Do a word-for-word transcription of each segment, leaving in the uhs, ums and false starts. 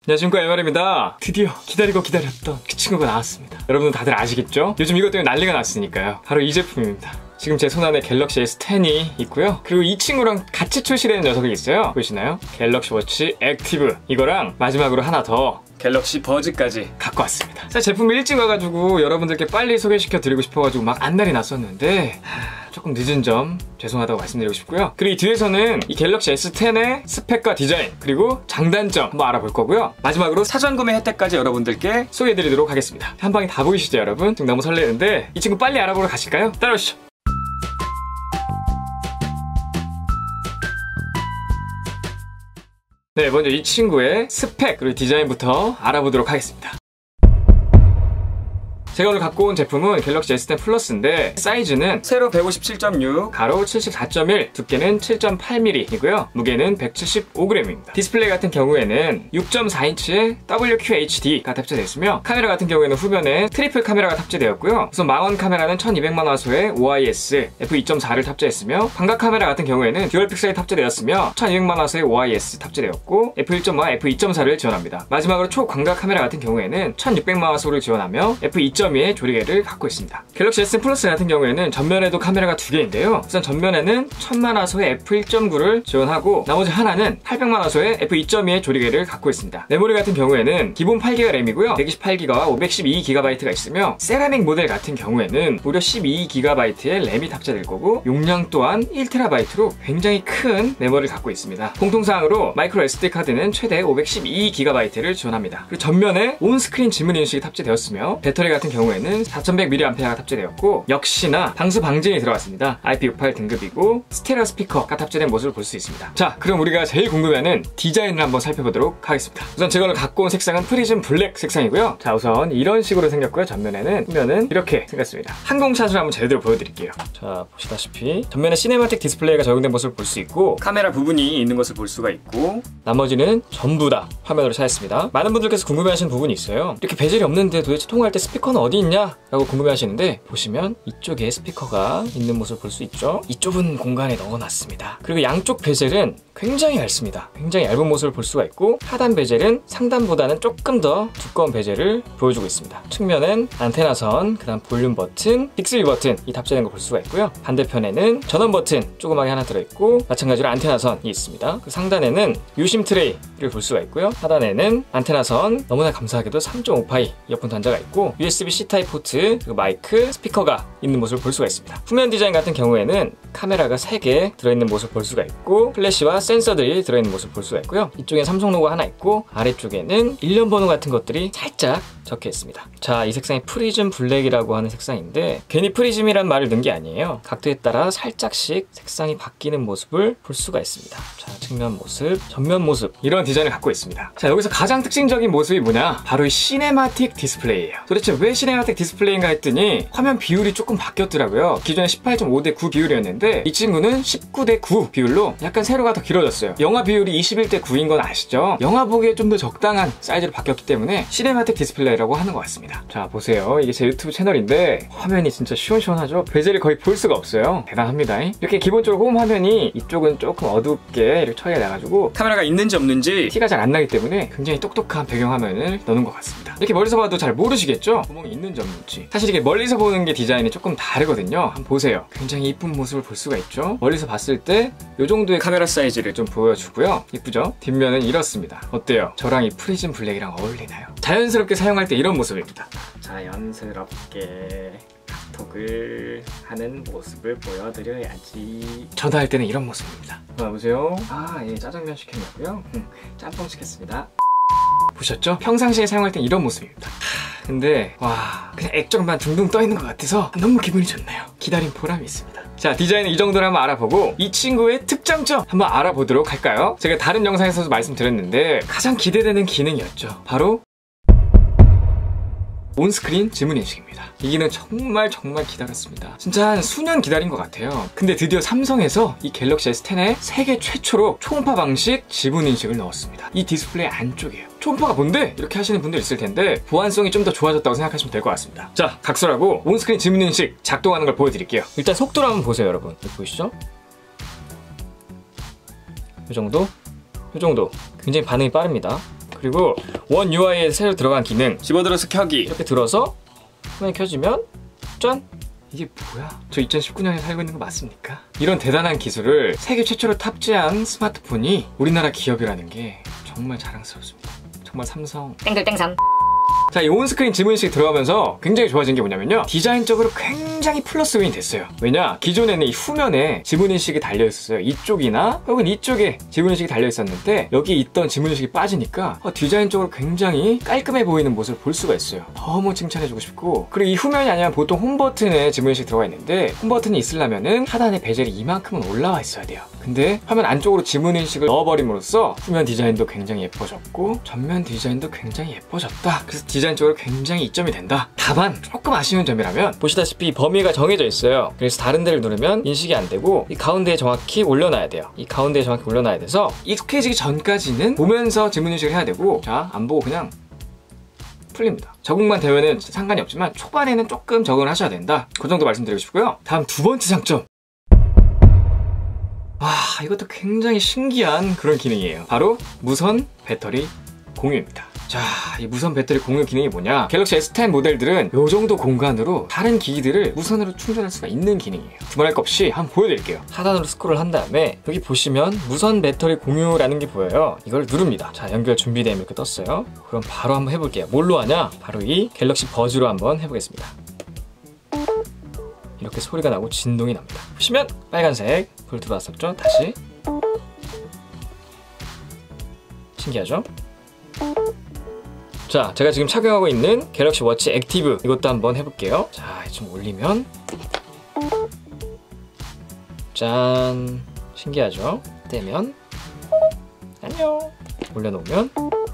안녕하십니까, 엠알입니다. 드디어 기다리고 기다렸던 그 친구가 나왔습니다. 여러분들 다들 아시겠죠? 요즘 이것 때문에 난리가 났으니까요. 바로 이 제품입니다. 지금 제 손안에 갤럭시 에스 텐이 있고요. 그리고 이 친구랑 같이 출시되는 녀석이 있어요. 보이시나요? 갤럭시 워치 액티브. 이거랑 마지막으로 하나 더 갤럭시 버즈까지 갖고 왔습니다. 사실 제품이 일찍 와가지고 여러분들께 빨리 소개시켜 드리고 싶어가지고 막 안달이 났었는데 하... 조금 늦은 점 죄송하다고 말씀드리고 싶고요. 그리고 이 뒤에서는 이 갤럭시 에스 텐의 스펙과 디자인 그리고 장단점 한번 알아볼 거고요. 마지막으로 사전 구매 혜택까지 여러분들께 소개해드리도록 하겠습니다. 한 방에 다 보이시죠 여러분? 지금 너무 설레는데 이 친구 빨리 알아보러 가실까요? 따라오시죠. 네, 먼저 이 친구의 스펙 그리고 디자인부터 알아보도록 하겠습니다. 제가 오늘 갖고 온 제품은 갤럭시 에스 텐 플러스인데 사이즈는 세로 백오십칠 점 육, 가로 칠십사 점 일, 두께는 칠 점 팔 밀리미터이고요. 무게는 백칠십오 그램입니다. 디스플레이 같은 경우에는 육 점 사 인치의 더블유 큐 에이치 디가 탑재되어 있으며 카메라 같은 경우에는 후면에 트리플 카메라가 탑재되었고요. 우선 망원 카메라는 천이백만 화소의 오 아이 에스 에프 이 점 사를 탑재했으며 광각 카메라 같은 경우에는 듀얼 픽셀이 탑재되었으며 천이백만 화소의 오 아이 에스 탑재되었고 에프 일 점 오, 에프 이 점 사를 지원합니다. 마지막으로 초광각 카메라 같은 경우에는 천육백만 화소를 지원하며 에프 이 점 이의 조리개를 갖고 있습니다. 갤럭시 에스 텐 플러스 같은 경우에는 전면에도 카메라가 두 개인데요. 우선 전면에는 천만 화소의 에프 일 점 구를 지원하고 나머지 하나는 팔백만 화소의 에프 이 점 이의 조리개를 갖고 있습니다. 메모리 같은 경우에는 기본 팔 기가 램이고요. 백이십팔 기가와 오백십이 기가바이트가 있으며 세라믹 모델 같은 경우에는 무려 십이 기가바이트의 램이 탑재될 거고 용량 또한 일 테라바이트로 굉장히 큰 메모리를 갖고 있습니다. 공통사항으로 마이크로 에스디 카드는 최대 오백십이 기가바이트를 지원합니다. 그리고 전면에 온스크린 지문 인식이 탑재되었으며 배터리 같은 경우에는 사천백 밀리암페어가 탑재되었고 역시나 방수 방진이 들어갔습니다. 아이피 육십팔 등급이고 스테레오 스피커가 탑재된 모습을 볼 수 있습니다. 자, 그럼 우리가 제일 궁금해하는 디자인을 한번 살펴보도록 하겠습니다. 우선 제가 오늘 갖고 온 색상은 프리즘 블랙 색상이고요. 자, 우선 이런 식으로 생겼고요. 전면에는 후면은 이렇게 생겼습니다. 항공샷을 한번 제대로 보여드릴게요. 자, 보시다시피 전면에 시네마틱 디스플레이가 적용된 모습을 볼 수 있고 카메라 부분이 있는 것을 볼 수가 있고 나머지는 전부 다 화면으로 차였습니다. 많은 분들께서 궁금해하시는 부분이 있어요. 이렇게 베젤이 없는데 도대체 통화할 때 스피커는 어디 있냐? 라고 궁금해 하시는데 보시면 이쪽에 스피커가 있는 모습을 볼 수 있죠? 이 좁은 공간에 넣어놨습니다. 그리고 양쪽 베젤은 굉장히 얇습니다. 굉장히 얇은 모습을 볼 수가 있고 하단 베젤은 상단보다는 조금 더 두꺼운 베젤을 보여주고 있습니다. 측면은 안테나선, 그 다음 볼륨 버튼, 빅스비 버튼이 탑재된 걸 볼 수가 있고요. 반대편에는 전원 버튼 조그맣게 하나 들어있고 마찬가지로 안테나선이 있습니다. 그 상단에는 유심 트레이를 볼 수가 있고요. 하단에는 안테나선, 너무나 감사하게도 삼 점 오 파이 이어폰 단자가 있고 유에스비 씨 타입 포트, 그리고 마이크, 스피커가 있는 모습을 볼 수가 있습니다. 후면 디자인 같은 경우에는 카메라가 세 개 들어있는 모습을 볼 수가 있고 플래시와 센서들이 들어있는 모습을 볼 수가 있고요. 이쪽엔 삼성 로고 하나 있고 아래쪽에는 일련 번호 같은 것들이 살짝 적혀 있습니다. 자, 이 색상이 프리즘 블랙이라고 하는 색상인데 괜히 프리즘이란 말을 넣은 게 아니에요. 각도에 따라 살짝씩 색상이 바뀌는 모습을 볼 수가 있습니다. 자, 측면 모습, 전면 모습 이런 디자인을 갖고 있습니다. 자, 여기서 가장 특징적인 모습이 뭐냐? 바로 이 시네마틱 디스플레이예요. 도대체 왜 시네마틱 디스플레이인가 했더니 화면 비율이 조금 바뀌었더라고요. 기존에 십팔 점 오 대 구 비율이었는데 이 친구는 십구 대 구 비율로 약간 세로가 더 길어졌어요. 영화 비율이 이십일 대 구인 건 아시죠? 영화 보기에 좀 더 적당한 사이즈로 바뀌었기 때문에 시네마틱 디스플레이라고 하는 것 같습니다. 자, 보세요. 이게 제 유튜브 채널인데 화면이 진짜 시원시원하죠? 베젤이 거의 볼 수가 없어요. 대단합니다. 이렇게 기본적으로 홈 화면이 이쪽은 조금 어둡게 이렇게 처리가 돼가지고 카메라가 있는지 없는지 티가 잘 안 나기 때문에 굉장히 똑똑한 배경 화면을 넣는 것 같습니다. 이렇게 멀리서 봐도 잘 모르시겠죠? 구멍이 있는지 없는지. 사실 이게 멀리서 보는 게 디자인이 조금 다르거든요. 한번 보세요. 굉장히 이쁜 모습을 볼 수가 있죠? 멀리서 봤을 때 이 정도의 카메라 사이즈를 좀 보여주고요. 이쁘죠? 뒷면은 이렇습니다. 어때요? 저랑 이 프리즘 블랙이랑 어울리나요? 자연스럽게 사용할 때 이런 모습입니다. 자연스럽게 톡을 하는 모습을 보여드려야지. 전화할 때는 이런 모습입니다. 봐보세요. 아, 예, 짜장면 시켰냐고요? 음, 짬뽕 시켰습니다. 보셨죠? 평상시에 사용할 땐 이런 모습입니다. 근데 와, 그냥 액정만 둥둥 떠 있는 것 같아서 너무 기분이 좋네요. 기다린 보람이 있습니다. 자, 디자인은 이 정도로 한번 알아보고 이 친구의 특장점 한번 알아보도록 할까요? 제가 다른 영상에서도 말씀드렸는데 가장 기대되는 기능이었죠. 바로 온스크린 지문 인식입니다. 이 기능 정말 정말 기다렸습니다. 진짜 한 수년 기다린 것 같아요. 근데 드디어 삼성에서 이 갤럭시 에스 텐에 세계 최초로 초음파 방식 지문 인식을 넣었습니다. 이 디스플레이 안쪽이에요. 초음파가 뭔데? 이렇게 하시는 분들 있을 텐데 보안성이 좀 더 좋아졌다고 생각하시면 될 것 같습니다. 자, 각설하고 온스크린 지문 인식 작동하는 걸 보여드릴게요. 일단 속도를 한번 보세요, 여러분. 보이시죠? 이 정도? 이 정도. 굉장히 반응이 빠릅니다. 그리고 원 유아이에 새로 들어간 기능, 집어들어서 켜기. 이렇게 들어서 화면이 켜지면 짠! 이게 뭐야? 저 이천십구 년에 살고 있는 거 맞습니까? 이런 대단한 기술을 세계 최초로 탑재한 스마트폰이 우리나라 기업이라는 게 정말 자랑스럽습니다. 정말 삼성 땡글땡삼. 자, 이 온스크린 지문인식이 들어가면서 굉장히 좋아진 게 뭐냐면요, 디자인적으로 굉장히 플러스 윈이 됐어요. 왜냐? 기존에는 이 후면에 지문인식이 달려있었어요. 이쪽이나 혹은 이쪽에 지문인식이 달려있었는데 여기 있던 지문인식이 빠지니까 어, 디자인적으로 굉장히 깔끔해 보이는 모습을 볼 수가 있어요. 너무 칭찬해주고 싶고, 그리고 이 후면이 아니면 보통 홈버튼에 지문인식이 들어가 있는데 홈버튼이 있으려면은 하단에 베젤이 이만큼은 올라와 있어야 돼요. 근데 화면 안쪽으로 지문인식을 넣어버림으로써 후면 디자인도 굉장히 예뻐졌고 전면 디자인도 굉장히 예뻐졌다. 그래서 디자인적으로 굉장히 이점이 된다. 다만 조금 아쉬운 점이라면 보시다시피 범위가 정해져 있어요. 그래서 다른 데를 누르면 인식이 안 되고 이 가운데에 정확히 올려놔야 돼요. 이 가운데에 정확히 올려놔야 돼서 익숙해지기 전까지는 보면서 지문인식을 해야 되고, 자, 안 보고 그냥 풀립니다. 적응만 되면은 상관이 없지만 초반에는 조금 적응을 하셔야 된다. 그 정도 말씀드리고 싶고요. 다음 두 번째 장점. 아, 이것도 굉장히 신기한 그런 기능이에요. 바로 무선 배터리 공유입니다. 자, 이 무선 배터리 공유 기능이 뭐냐? 갤럭시 에스 텐 모델들은 이 정도 공간으로 다른 기기들을 무선으로 충전할 수가 있는 기능이에요. 두말할 것 없이 한번 보여드릴게요. 하단으로 스크롤 한 다음에 여기 보시면 무선 배터리 공유라는 게 보여요. 이걸 누릅니다. 자, 연결 준비되면 이렇게 떴어요. 그럼 바로 한번 해볼게요. 뭘로 하냐? 바로 이 갤럭시 버즈로 한번 해보겠습니다. 이렇게 소리가 나고 진동이 납니다. 보시면 빨간색 불 들어왔었죠? 다시. 신기하죠? 자, 제가 지금 착용하고 있는 갤럭시 워치 액티브, 이것도 한번 해볼게요. 자, 좀 올리면 짠! 신기하죠? 떼면 안녕! 올려놓으면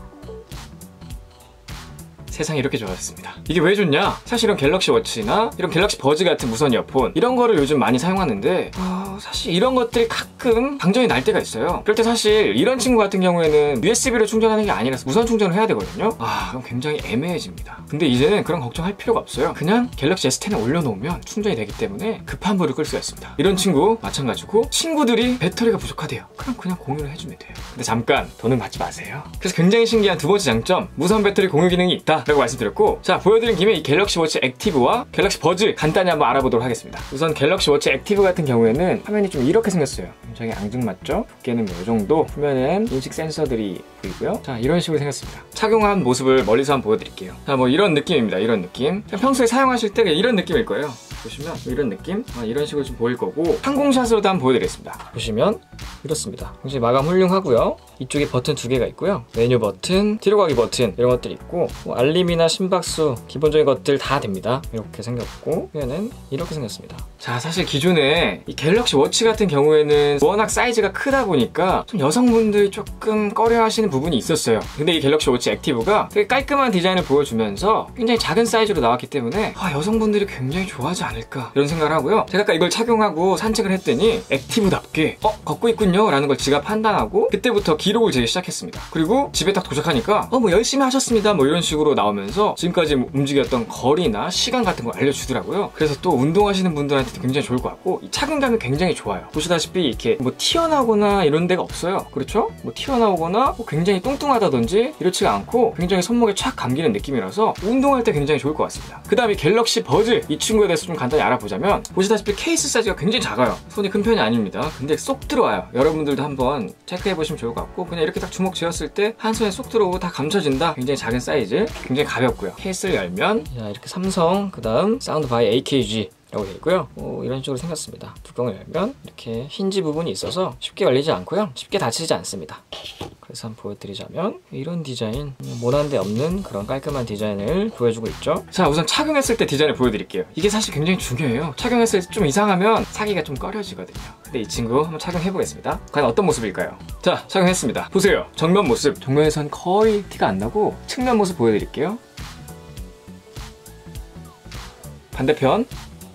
세상이 이렇게 좋아졌습니다. 이게 왜 좋냐? 사실 이런 갤럭시 워치나 이런 갤럭시 버즈 같은 무선 이어폰, 이런 거를 요즘 많이 사용하는데 어, 사실 이런 것들이 가끔 방전이 날 때가 있어요. 그럴 때 사실 이런 친구 같은 경우에는 유에스비로 충전하는 게 아니라서 무선 충전을 해야 되거든요. 아, 그럼 굉장히 애매해집니다. 근데 이제는 그런 걱정할 필요가 없어요. 그냥 갤럭시 에스 텐에 올려놓으면 충전이 되기 때문에 급한 불을 끌 수가 있습니다. 이런 친구 마찬가지고, 친구들이 배터리가 부족하대요. 그럼 그냥 공유를 해주면 돼요. 근데 잠깐, 돈은 받지 마세요. 그래서 굉장히 신기한 두 번째 장점, 무선 배터리 공유 기능이 있다 라고 말씀드렸고, 자, 보여드린 김에 이 갤럭시 워치 액티브와 갤럭시 버즈 간단히 한번 알아보도록 하겠습니다. 우선 갤럭시 워치 액티브 같은 경우에는 화면이 좀 이렇게 생겼어요. 굉장히 앙증맞죠? 두께는 뭐 이 정도, 후면엔 인식 센서들이 보이고요. 자, 이런 식으로 생겼습니다. 착용한 모습을 멀리서 한번 보여드릴게요. 자, 뭐 이런 느낌입니다. 이런 느낌. 평소에 사용하실 때 이런 느낌일 거예요. 보시면 이런 느낌? 아, 이런 식으로 좀 보일 거고, 항공샷으로도 한번 보여드리겠습니다. 보시면 이렇습니다. 굉장히 마감 훌륭하고요. 이쪽에 버튼 두 개가 있고요. 메뉴 버튼, 뒤로 가기 버튼, 이런 것들이 있고, 뭐 알림이나 심박수, 기본적인 것들 다 됩니다. 이렇게 생겼고, 얘는 이렇게 생겼습니다. 자, 사실 기존에 이 갤럭시 워치 같은 경우에는 워낙 사이즈가 크다 보니까 좀 여성분들이 조금 꺼려 하시는 부분이 있었어요. 근데 이 갤럭시 워치 액티브가 되게 깔끔한 디자인을 보여주면서 굉장히 작은 사이즈로 나왔기 때문에 아, 여성분들이 굉장히 좋아하지 않을까 이런 생각을 하고요. 제가 아까 이걸 착용하고 산책을 했더니 액티브답게 어? 걷고 있군요 라는 걸 지가 판단하고 그때부터 기록을 재기 시작했습니다. 그리고 집에 딱 도착하니까 어, 뭐 열심히 하셨습니다 뭐 이런 식으로 나오면서 지금까지 움직였던 거리나 시간 같은 걸 알려주더라고요. 그래서 또 운동하시는 분들한테도 굉장히 좋을 것 같고, 이 착용감이 굉장히 좋아요. 보시다시피 이렇게 뭐 튀어나오거나 이런 데가 없어요. 그렇죠? 뭐 튀어나오거나 뭐 굉장히 뚱뚱하다든지 이렇지가 않고 굉장히 손목에 착 감기는 느낌이라서 운동할 때 굉장히 좋을 것 같습니다. 그 다음에 갤럭시 버즈, 이 친구에 대해서 좀 간단히 알아보자면, 보시다시피 케이스 사이즈가 굉장히 작아요. 손이 큰 편이 아닙니다. 근데 쏙 들어와요. 여러분들도 한번 체크해보시면 좋을 것 같고, 그냥 이렇게 딱 주먹 쥐었을 때 한 손에 쏙 들어오고 다 감춰진다. 굉장히 작은 사이즈, 굉장히 가볍고요. 케이스를 열면 자, 이렇게 삼성, 그 다음 사운드 바이 에이케이지 라고 되어 있고요. 어, 이런 식으로 생겼습니다. 뚜껑을 열면 이렇게 힌지 부분이 있어서 쉽게 열리지 않고요. 쉽게 닫히지 않습니다. 그래서 한번 보여드리자면 이런 디자인, 모난데 없는 그런 깔끔한 디자인을 보여주고 있죠. 자, 우선 착용했을 때 디자인을 보여드릴게요. 이게 사실 굉장히 중요해요. 착용했을 때 좀 이상하면 사기가 좀 꺼려지거든요. 근데 이 친구 한번 착용해보겠습니다. 과연 어떤 모습일까요? 자, 착용했습니다. 보세요. 정면 모습. 정면에선 거의 티가 안 나고 측면 모습 보여드릴게요. 반대편.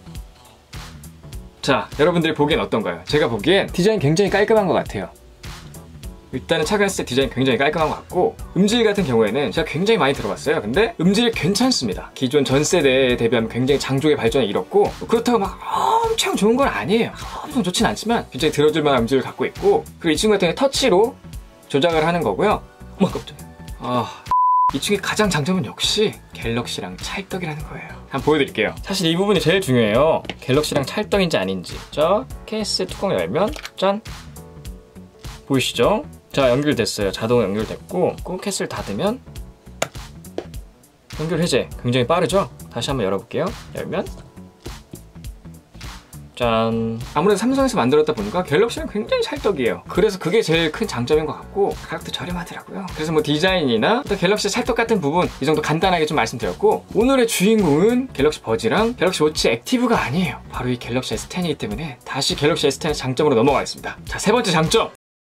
자, 여러분들이 보기엔 어떤가요? 제가 보기엔 디자인 굉장히 깔끔한 것 같아요. 일단은 착용했을 때 디자인 굉장히 깔끔한 것 같고, 음질 같은 경우에는 제가 굉장히 많이 들어봤어요. 근데 음질이 괜찮습니다. 기존 전 세대에 대비하면 굉장히 장족의 발전이 이뤘고, 그렇다고 막 엄청 좋은 건 아니에요. 엄청 좋진 않지만 굉장히 들어줄 만한 음질을 갖고 있고, 그리고 이 친구 같은 경우에 터치로 조작을 하는 거고요. 어머 깜짝이야. 아, 이 친구의 가장 장점은 역시 갤럭시랑 찰떡이라는 거예요. 한번 보여드릴게요. 사실 이 부분이 제일 중요해요. 갤럭시랑 찰떡인지 아닌지. 자, 케이스 뚜껑 열면 짠! 보이시죠? 자, 연결됐어요. 자동 연결됐고 꼭 케이스를 닫으면 연결 해제. 굉장히 빠르죠? 다시 한번 열어볼게요. 열면 짠! 아무래도 삼성에서 만들었다 보니까 갤럭시는 굉장히 찰떡이에요. 그래서 그게 제일 큰 장점인 것 같고 가격도 저렴하더라고요. 그래서 뭐 디자인이나 또 갤럭시 찰떡 같은 부분 이 정도 간단하게 좀 말씀드렸고, 오늘의 주인공은 갤럭시 버즈랑 갤럭시 워치 액티브가 아니에요. 바로 이 갤럭시 에스 텐이기 때문에 다시 갤럭시 에스 텐의 장점으로 넘어가겠습니다. 자, 세 번째 장점!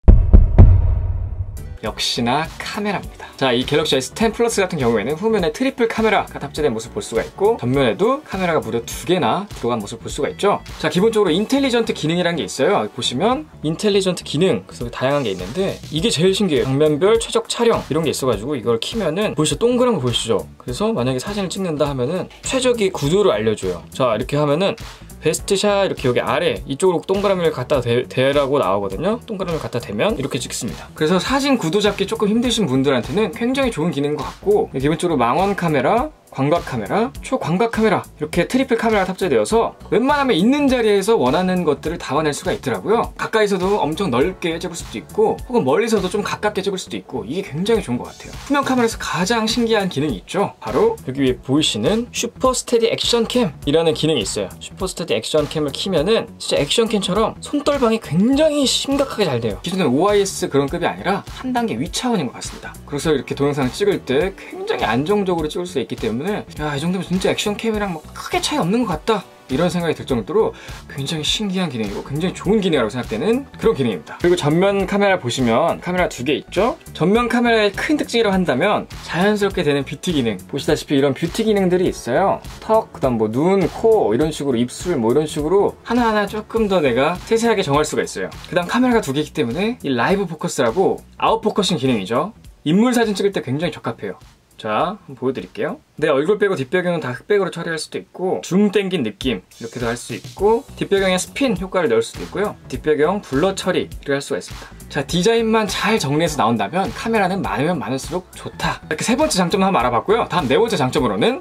역시나 카메라입니다. 자, 이 갤럭시 에스 텐 플러스 같은 경우에는 후면에 트리플 카메라가 탑재된 모습 볼 수가 있고 전면에도 카메라가 무려 두 개나 들어간 모습 볼 수가 있죠. 자, 기본적으로 인텔리전트 기능이라는 게 있어요. 보시면 인텔리전트 기능, 그래서 다양한 게 있는데 이게 제일 신기해요. 장면별 최적 촬영 이런 게 있어가지고 이걸 키면은 보이시죠? 동그란 거 보이시죠? 그래서 만약에 사진을 찍는다 하면은 최적의 구도를 알려줘요. 자, 이렇게 하면은 베스트샷 이렇게 여기 아래 이쪽으로 동그라미를 갖다 대, 대라고 나오거든요. 동그라미를 갖다 대면 이렇게 찍습니다. 그래서 사진 구도 잡기 조금 힘드신 분들한테는 굉장히 좋은 기능인 것 같고, 기본적으로 망원 카메라, 광각 카메라, 초광각 카메라 이렇게 트리플 카메라가 탑재되어서 웬만하면 있는 자리에서 원하는 것들을 담아낼 수가 있더라고요. 가까이서도 엄청 넓게 찍을 수도 있고 혹은 멀리서도 좀 가깝게 찍을 수도 있고 이게 굉장히 좋은 것 같아요. 후면 카메라에서 가장 신기한 기능이 있죠. 바로 여기 위에 보이시는 슈퍼 스테디 액션캠이라는 기능이 있어요. 슈퍼 스테디 액션캠을 키면은 진짜 액션캠처럼 손떨방이 굉장히 심각하게 잘 돼요. 기존의 오아이에스 그런 급이 아니라 한 단계 위 차원인 것 같습니다. 그래서 이렇게 동영상을 찍을 때 굉장히 안정적으로 찍을 수 있기 때문에 야, 이 정도면 진짜 액션캠이랑 뭐 크게 차이 없는 것 같다 이런 생각이 들 정도로 굉장히 신기한 기능이고 굉장히 좋은 기능이라고 생각되는 그런 기능입니다. 그리고 전면 카메라 보시면 카메라 두 개 있죠? 전면 카메라의 큰 특징이라고 한다면 자연스럽게 되는 뷰티 기능, 보시다시피 이런 뷰티 기능들이 있어요. 턱, 그 다음 뭐 눈, 코 이런 식으로 입술 뭐 이런 식으로 하나하나 조금 더 내가 세세하게 정할 수가 있어요. 그 다음 카메라가 두 개이기 때문에 이 라이브 포커스라고 아웃포커싱 기능이죠. 인물 사진 찍을 때 굉장히 적합해요. 자, 한번 보여드릴게요. 내 얼굴 빼고 뒷배경은 다 흑백으로 처리할 수도 있고 줌 땡긴 느낌 이렇게도 할 수 있고 뒷배경에 스핀 효과를 넣을 수도 있고요. 뒷배경 블러 처리를 할 수가 있습니다. 자, 디자인만 잘 정리해서 나온다면 카메라는 많으면 많을수록 좋다. 이렇게 세 번째 장점을 한번 알아봤고요. 다음 네 번째 장점으로는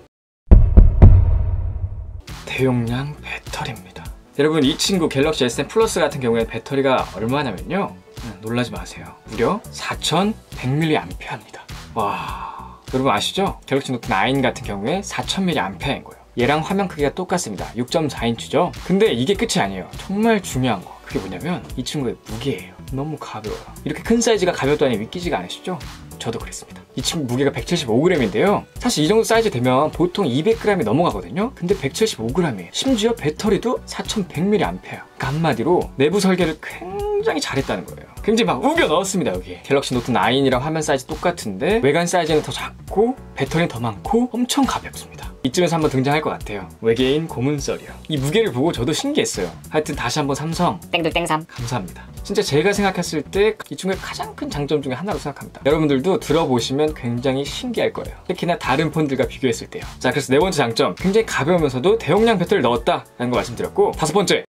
대용량 배터리입니다. 여러분, 이 친구 갤럭시 에스 텐 플러스 같은 경우에 배터리가 얼마냐면요, 놀라지 마세요. 무려 사천백 밀리앰페어입니다. 와... 여러분 아시죠? 갤럭시 노트 나인 같은 경우에 사천 밀리앰페어인 거예요. 얘랑 화면 크기가 똑같습니다. 육 점 사 인치죠? 근데 이게 끝이 아니에요. 정말 중요한 거. 그게 뭐냐면 이 친구의 무게예요. 너무 가벼워요. 이렇게 큰 사이즈가 가볍다니 믿기지가 않으시죠? 저도 그랬습니다. 이 친구 무게가 백칠십오 그램인데요. 사실 이 정도 사이즈 되면 보통 이백 그램이 넘어가거든요. 근데 백칠십오 그램이에요. 심지어 배터리도 사천백 밀리앰페어. 그러니까 한마디로 내부 설계를 굉장히 잘했다는 거예요. 굉장히 막 우겨 넣었습니다. 여기 갤럭시 노트 나인이랑 화면 사이즈 똑같은데 외관 사이즈는 더 작고 배터리는 더 많고 엄청 가볍습니다. 이쯤에서 한번 등장할 것 같아요. 외계인 고문썰이요. 이 무게를 보고 저도 신기했어요. 하여튼 다시 한번 삼성 땡둘땡삼 감사합니다. 진짜 제가 생각했을 때 이 친구의 가장 큰 장점 중에 하나로 생각합니다. 여러분들도 들어보시면 굉장히 신기할 거예요. 특히나 다른 폰들과 비교했을 때요. 자, 그래서 네 번째 장점, 굉장히 가벼우면서도 대용량 배터리를 넣었다라는 거 말씀드렸고, 다섯 번째,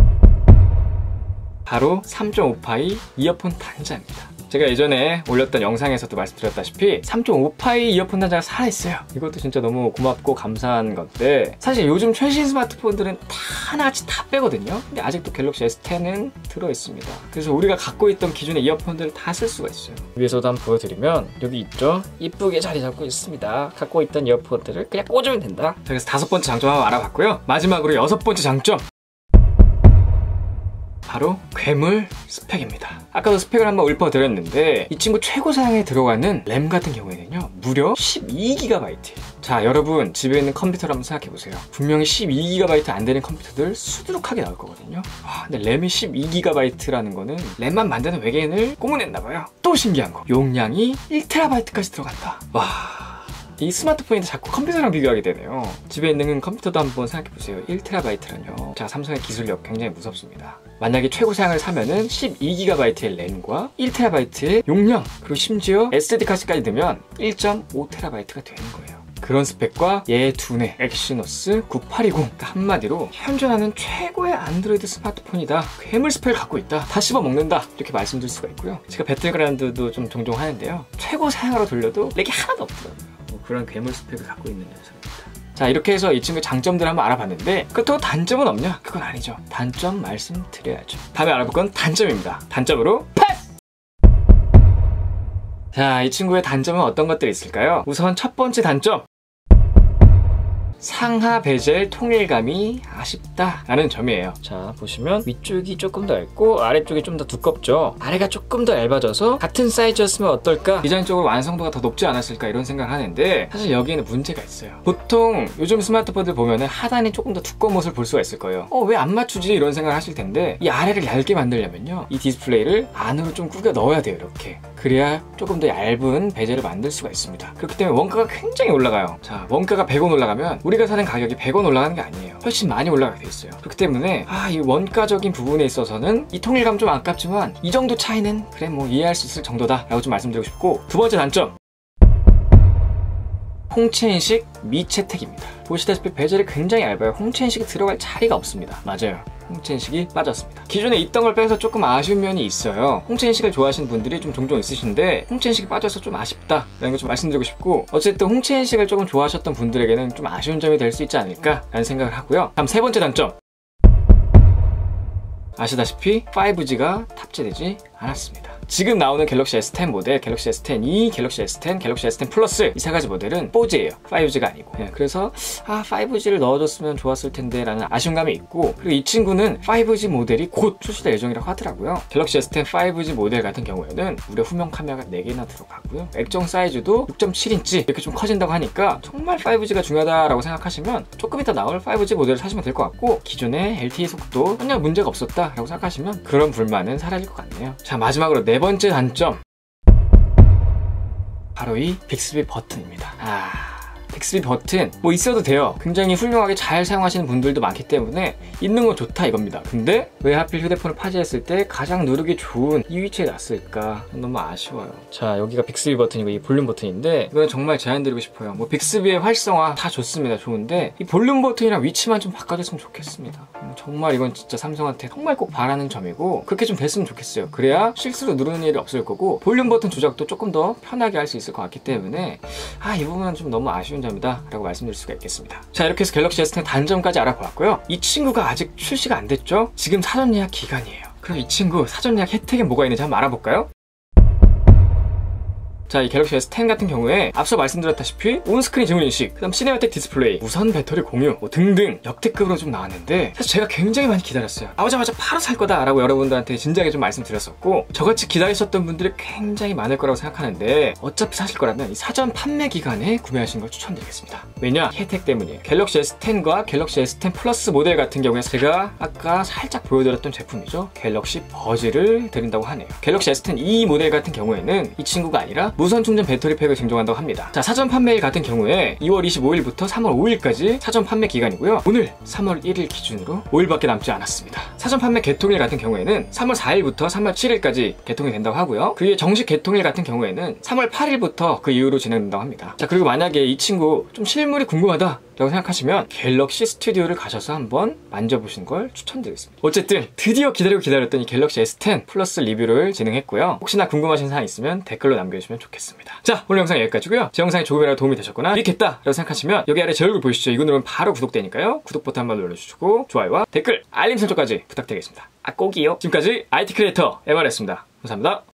바로 삼 점 오 파이 이어폰 단자입니다. 제가 예전에 올렸던 영상에서도 말씀드렸다시피 삼 점 오 파이 이어폰 단자가 살아있어요. 이것도 진짜 너무 고맙고 감사한 건데, 사실 요즘 최신 스마트폰들은 다 하나같이 다 빼거든요. 근데 아직도 갤럭시 에스 텐은 들어있습니다. 그래서 우리가 갖고 있던 기존의 이어폰들을 다 쓸 수가 있어요. 위에서도 한번 보여드리면 여기 있죠? 이쁘게 자리 잡고 있습니다. 갖고 있던 이어폰들을 그냥 꽂으면 된다. 자, 그래서 다섯 번째 장점 한번 알아봤고요. 마지막으로 여섯 번째 장점, 바로 괴물 스펙입니다. 아까도 스펙을 한번 읊어드렸는데 이 친구 최고 사양에 들어가는 램 같은 경우에는요 무려 십이 기가바이트예요. 자, 여러분 집에 있는 컴퓨터를 한번 생각해보세요. 분명히 십이 기가바이트 안 되는 컴퓨터들 수두룩하게 나올 거거든요. 와, 근데 램이 십이 기가바이트라는 거는 램만 만드는 외계인을 꼬문했나봐요. 또 신기한 거, 용량이 일 테라바이트까지 들어간다. 와, 이 스마트폰인데 자꾸 컴퓨터랑 비교하게 되네요. 집에 있는 컴퓨터도 한번 생각해보세요. 일 테라바이트라뇨. 자, 삼성의 기술력 굉장히 무섭습니다. 만약에 최고 사양을 사면은 십이 기가바이트의 램과 일 테라바이트의 용량, 그리고 심지어 에스디카드까지 넣으면 일 점 오 테라바이트가 되는 거예요. 그런 스펙과 얘 두뇌 엑시노스 구팔이공, 그러니까 한마디로 현존하는 최고의 안드로이드 스마트폰이다. 괴물 스펙을 갖고 있다. 다 씹어먹는다. 이렇게 말씀드릴 수가 있고요. 제가 배틀그라운드도 좀 종종 하는데요. 최고 사양으로 돌려도 렉이 하나도 없더라고요. 뭐 그런 괴물 스펙을 갖고 있는 녀석입니다. 자, 이렇게 해서 이 친구의 장점들을 한번 알아봤는데 그렇다고 단점은 없냐? 그건 아니죠. 단점 말씀드려야죠. 다음에 알아볼 건 단점입니다. 단점으로 패스! 자, 이 친구의 단점은 어떤 것들이 있을까요? 우선 첫 번째 단점, 상하 베젤 통일감이 아쉽다 라는 점이에요. 자, 보시면 위쪽이 조금 더 얇고 아래쪽이 좀 더 두껍죠. 아래가 조금 더 얇아져서 같은 사이즈였으면 어떨까, 디자인적으로 완성도가 더 높지 않았을까 이런 생각을 하는데, 사실 여기에는 문제가 있어요. 보통 요즘 스마트폰들 보면은 하단이 조금 더 두꺼운 모습을 볼 수가 있을 거예요. 어, 왜 안 맞추지? 이런 생각을 하실 텐데, 이 아래를 얇게 만들려면요, 이 디스플레이를 안으로 좀 구겨 넣어야 돼요. 이렇게. 그래야 조금 더 얇은 베젤을 만들 수가 있습니다. 그렇기 때문에 원가가 굉장히 올라가요. 자, 원가가 백 원 올라가면 우리가 사는 가격이 백 원 올라가는 게 아니에요. 훨씬 많이 올라가게 돼 있어요. 그렇기 때문에 아, 이 원가적인 부분에 있어서는 이 통일감 좀 아깝지만 이 정도 차이는 그래 뭐 이해할 수 있을 정도다 라고 좀 말씀드리고 싶고, 두 번째 단점, 홍채 인식 미채택입니다. 보시다시피 베젤이 굉장히 얇아요. 홍채 인식이 들어갈 자리가 없습니다. 맞아요. 홍채 인식이 빠졌습니다. 기존에 있던 걸 빼서 조금 아쉬운 면이 있어요. 홍채 인식을 좋아하시는 분들이 좀 종종 있으신데 홍채 인식이 빠져서 좀 아쉽다 라는 걸 좀 말씀드리고 싶고, 어쨌든 홍채 인식을 조금 좋아하셨던 분들에게는 좀 아쉬운 점이 될 수 있지 않을까 라는 생각을 하고요. 다음 세 번째 단점, 아시다시피 파이브지가 탑재되지 않았습니다. 지금 나오는 갤럭시 에스 텐 모델, 갤럭시 에스 텐 이, 갤럭시 에스 텐, 갤럭시 에스 텐 플러스 이 세 가지 모델은 포지예요. 파이브지가 아니고. 네, 그래서 아, 파이브지를 넣어줬으면 좋았을 텐데 라는 아쉬운 감이 있고, 그리고 이 친구는 파이브지 모델이 곧 출시될 예정이라고 하더라고요. 갤럭시 에스 텐 파이브지 모델 같은 경우에는 무려 후면 카메라가 네 개나 들어가고요. 액정 사이즈도 육 점 칠 인치 이렇게 좀 커진다고 하니까 정말 파이브지가 중요하다라고 생각하시면 조금 이따 나올 파이브지 모델을 사시면 될 것 같고, 기존의 엘티이 속도 전혀 문제가 없었다라고 생각하시면 그런 불만은 사라질 것 같네요. 자, 마지막으로 네 번째 단점, 바로 이 빅스비 버튼입니다. 아... 빅스비 버튼 뭐 있어도 돼요. 굉장히 훌륭하게 잘 사용하시는 분들도 많기 때문에 있는 건 좋다 이겁니다. 근데 왜 하필 휴대폰을 파지했을 때 가장 누르기 좋은 이 위치에 놨을까? 너무 아쉬워요. 자, 여기가 빅스비 버튼이고 이 볼륨 버튼인데, 이건 정말 제안드리고 싶어요. 뭐 빅스비의 활성화 다 좋습니다. 좋은데 이 볼륨 버튼이랑 위치만 좀 바꿔줬으면 좋겠습니다. 정말 이건 진짜 삼성한테 정말 꼭 바라는 점이고, 그렇게 좀 됐으면 좋겠어요. 그래야 실수로 누르는 일이 없을 거고, 볼륨 버튼 조작도 조금 더 편하게 할 수 있을 것 같기 때문에 아, 이 부분은 좀 너무 아쉬운 점이다 라고 말씀드릴 수가 있겠습니다. 자, 이렇게 해서 갤럭시 에스 텐 단점까지 알아보았고요. 이 친구가 아직 출시가 안 됐죠? 지금 사전 예약 기간이에요. 그럼 이 친구 사전 예약 혜택에 뭐가 있는지 한번 알아볼까요? 자, 이 갤럭시 에스 텐 같은 경우에 앞서 말씀드렸다시피 온스크린 지문 인식, 그 다음 시네마틱 디스플레이, 무선 배터리 공유 뭐 등등 역대급으로 좀 나왔는데, 사실 제가 굉장히 많이 기다렸어요. 나오자마자 바로 살 거다 라고 여러분들한테 진작에 좀 말씀드렸었고, 저같이 기다리셨던 분들이 굉장히 많을 거라고 생각하는데, 어차피 사실 거라면 이 사전 판매 기간에 구매하시는 걸 추천드리겠습니다. 왜냐? 혜택 때문이에요. 갤럭시 에스 텐과 갤럭시 에스 텐 플러스 모델 같은 경우에 제가 아까 살짝 보여드렸던 제품이죠. 갤럭시 버즈를 드린다고 하네요. 갤럭시 에스 텐 이 모델 같은 경우에는 이 친구가 아니라 무선 충전 배터리팩을 증정한다고 합니다. 자, 사전 판매일 같은 경우에 이월 이십오일부터 삼월 오일까지 사전 판매 기간이고요. 오늘 삼월 일일 기준으로 오일밖에 남지 않았습니다. 사전 판매 개통일 같은 경우에는 삼월 사일부터 삼월 칠일까지 개통이 된다고 하고요. 그의 정식 개통일 같은 경우에는 삼월 팔일부터 그 이후로 진행된다고 합니다. 자, 그리고 만약에 이 친구 좀 실물이 궁금하다 라고 생각하시면 갤럭시 스튜디오를 가셔서 한번 만져보시는 걸 추천드리겠습니다. 어쨌든 드디어 기다리고 기다렸던 이 갤럭시 에스 텐 플러스 리뷰를 진행했고요. 혹시나 궁금하신 사항 있으면 댓글로 남겨주시면 좋겠습니다. 자, 오늘 영상 여기까지고요. 제 영상이 조금이라도 도움이 되셨거나 유익했다 라고 생각하시면 여기 아래 제 얼굴 보이시죠? 이거 누르면 바로 구독되니까요. 구독 버튼 한번 눌러주시고 좋아요와 댓글, 알림 설정까지 부탁드리겠습니다. 아, 꼭이요. 지금까지 아이티 크리에이터 엠알이었습니다. 감사합니다.